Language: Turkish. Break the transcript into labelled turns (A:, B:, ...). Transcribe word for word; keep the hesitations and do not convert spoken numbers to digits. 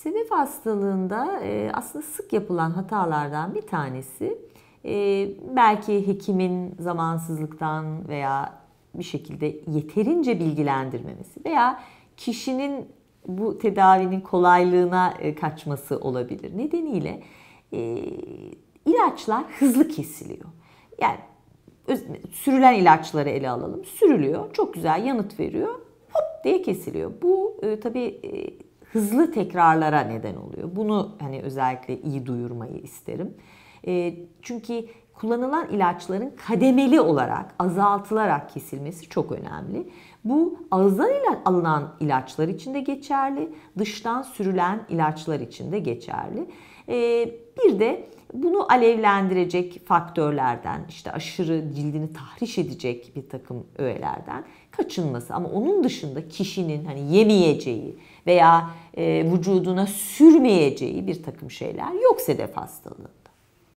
A: Sedef hastalığında e, aslında sık yapılan hatalardan bir tanesi e, belki hekimin zamansızlıktan veya bir şekilde yeterince bilgilendirmemesi veya kişinin bu tedavinin kolaylığına e, kaçması olabilir. Nedeniyle e, ilaçlar hızlı kesiliyor. Yani sürülen ilaçları ele alalım. Sürülüyor, çok güzel yanıt veriyor, hop diye kesiliyor. Bu e, tabii e, hızlı tekrarlara neden oluyor. Bunu hani özellikle iyi duyurmayı isterim. E, çünkü kullanılan ilaçların kademeli olarak azaltılarak kesilmesi çok önemli. Bu ağızdan alınan ilaçlar için de geçerli, dıştan sürülen ilaçlar için de geçerli. E, bir de bunu alevlendirecek faktörlerden, işte aşırı cildini tahriş edecek bir takım öğelerden kaçınması. Ama onun dışında kişinin hani yemeyeceği veya e, vücuduna sürmeyeceği bir takım şeyler yok sedef hastalığı.